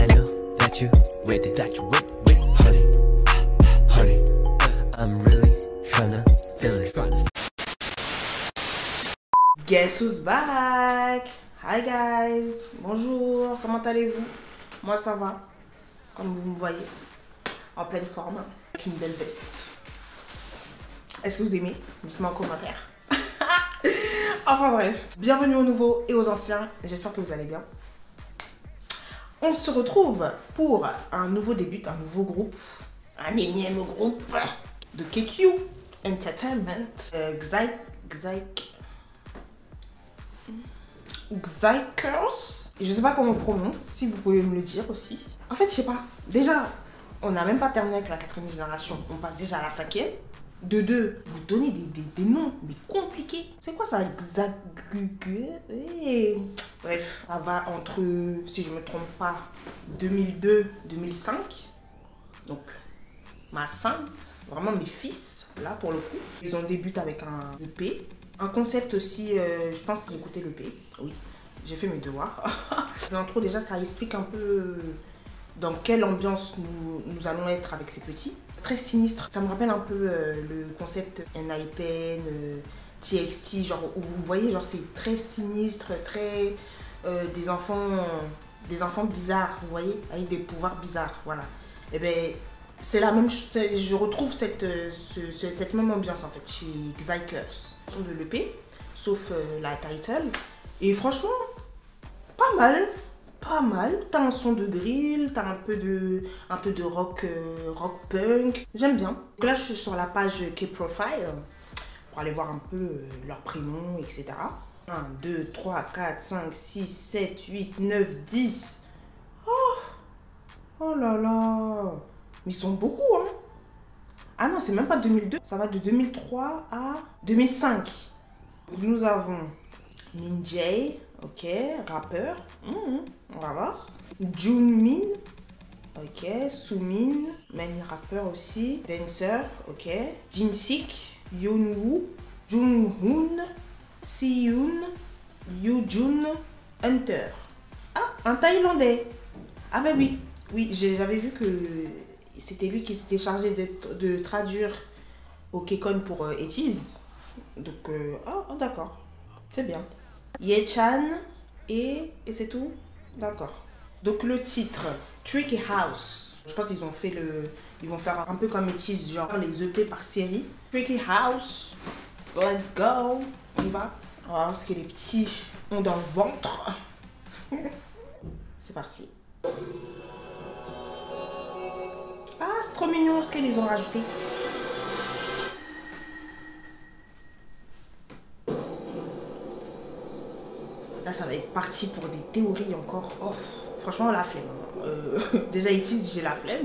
I know that you with it, honey, honey, I'm really tryna feel it. Guess who's back? Hi guys, bonjour, comment allez-vous? Moi ça va, comme vous me voyez, en pleine forme, avec une belle veste. Est-ce que vous aimez? Dites-moi en commentaire. Enfin bref, bienvenue aux nouveaux et aux anciens, j'espère que vous allez bien. On se retrouve pour un nouveau début, un nouveau groupe, un énième groupe de KQ Entertainment, Xikers. Je sais pas comment on prononce, si vous pouvez me le dire aussi. En fait, je sais pas. Déjà, on n'a même pas terminé avec la 4e génération. On passe déjà à la 5e. De deux, vous donnez des noms, mais compliqués. C'est quoi ça? Bref, ça va entre, si je me trompe pas, 2002-2005. Donc, ma sœur, vraiment mes fils, là pour le coup. Ils ont débuté avec un EP. Un concept aussi, je pense d'écouter l'EP. Oui, j'ai fait mes devoirs. L'intro déjà, ça explique un peu dans quelle ambiance nous allons être avec ces petits. Très sinistre. Ça me rappelle un peu le concept NIPN, TXT, genre où vous voyez, genre c'est très sinistre, très des enfants bizarres, vous voyez, avec des pouvoirs bizarres, voilà. Et ben c'est la même chose, je retrouve cette même ambiance en fait chez Xikers. Son de l'EP, sauf la title. Et franchement, pas mal. Pas mal, t'as un son de drill, t'as un peu de rock, rock punk, j'aime bien. Donc là je suis sur la page K-Profile pour aller voir un peu leurs prénoms, etc. 1, 2, 3, 4, 5, 6, 7, 8, 9, 10. Oh là là. Mais ils sont beaucoup hein. Ah non, c'est même pas 2002, ça va de 2003 à 2005. Nous avons Minjay. Ok, rappeur, on va voir. Junmin, ok. Sumin, main rappeur aussi. Dancer, ok. Jinsik, Yeonwoo, Junghoon, Siyun, Yoojun, Hunter. Ah, un Thaïlandais. Ah ben oui, oui, j'avais vu que c'était lui qui s'était chargé de traduire au Kekon pour Etis. Donc, oh d'accord, c'est bien. Yechan et c'est tout? D'accord. Donc le titre, Tricky House. Je pense qu'ils ont fait ils vont faire un peu comme Etis, genre les EP par série. Tricky House, let's go. On y va. On va voir ce que les petits ont dans le ventre. C'est parti. Ah, c'est trop mignon ce qu'ils ont rajouté. Là, ça va être parti pour des théories encore. Oh, franchement, la flemme. Déjà, Etis, j'ai la flemme.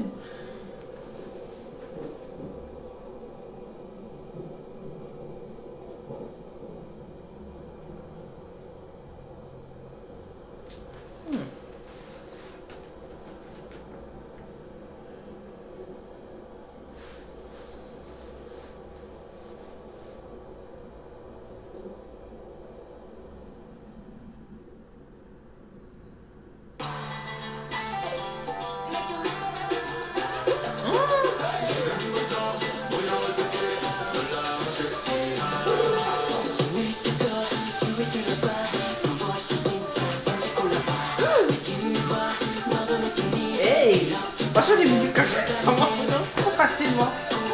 Franchement, les musiques comme ça, c'est trop facile, moi.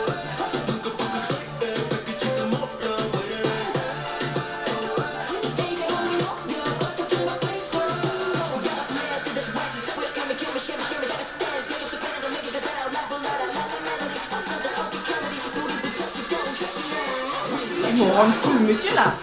Ils vont rendre fou le monsieur là.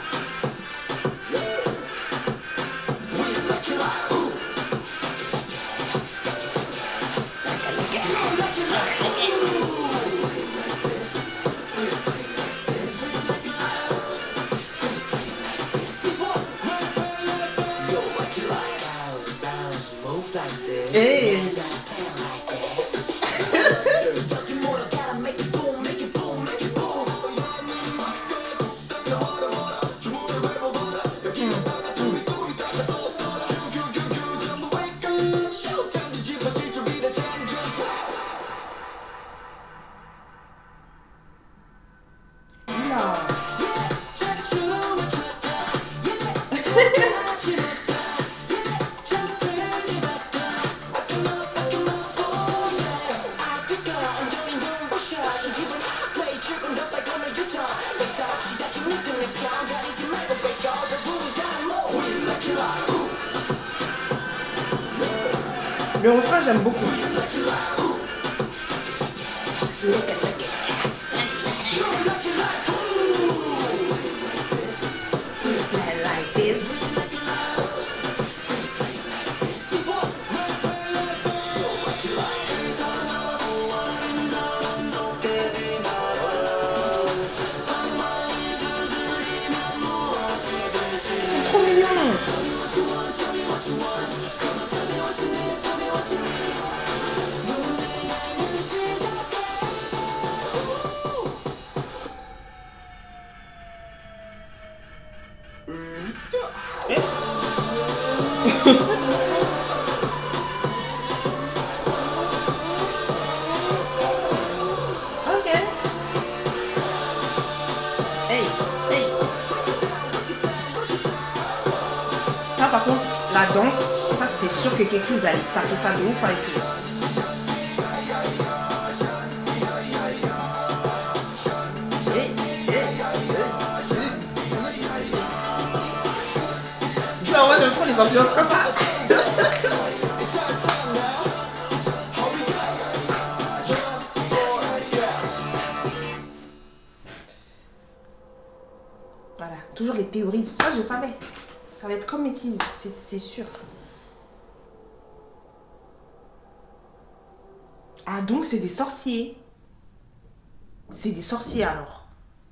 Hey. Le refrain, j'aime beaucoup. Like this. C'est trop mignon. Ok. Hey, hey. Ça par contre, la danse, ça c'était sûr que quelqu'un allait taper ça de ouf avec lui. Non, moi j'aime trop les ambiances comme ça. Voilà, toujours les théories. Ça, je savais. Ça va être comme Métise, c'est sûr. Ah, donc c'est des sorciers. C'est des sorciers alors.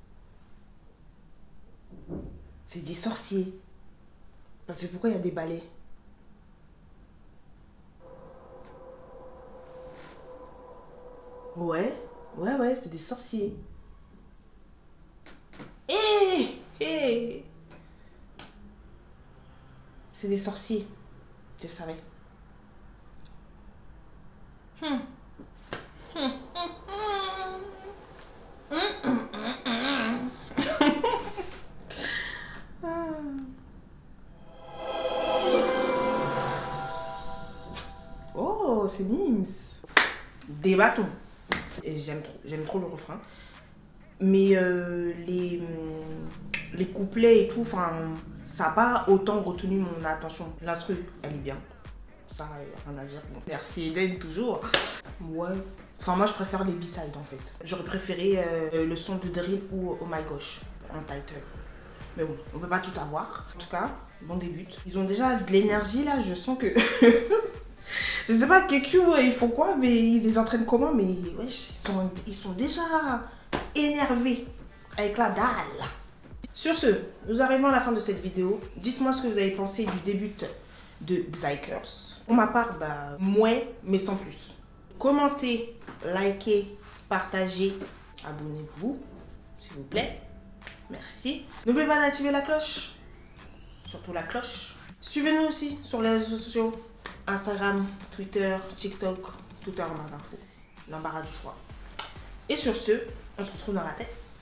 C'est des sorciers. Parce que pourquoi il y a des balais? Ouais, c'est des sorciers. C'est des sorciers. Je le savais. Oh, c'est Mims. Des bâtons. Et j'aime trop le refrain. Mais les couplets et tout, enfin, ça n'a pas autant retenu mon attention. L'instru, elle est bien. Ça, rien à dire. Bon, merci Eden, toujours. Ouais. Enfin, moi, je préfère les B-sides, en fait. J'aurais préféré le son de drill ou Oh My Gosh, en title. Mais bon, on peut pas tout avoir. En tout cas, bon début. Ils ont déjà de l'énergie, là. Je sens que... Je sais pas, KQ, ils font quoi, mais ils les entraînent comment, mais wesh, ils sont déjà énervés avec la dalle. Sur ce, nous arrivons à la fin de cette vidéo. Dites-moi ce que vous avez pensé du début de Psykers. Pour ma part, bah, moins, mais sans plus. Commentez, likez, partagez, abonnez-vous, s'il vous plaît. Merci. N'oubliez pas d'activer la cloche. Surtout la cloche. Suivez-nous aussi sur les réseaux sociaux. Instagram, Twitter, TikTok, tout est en barre d'infos. L'embarras du choix. Et sur ce, on se retrouve dans la tête.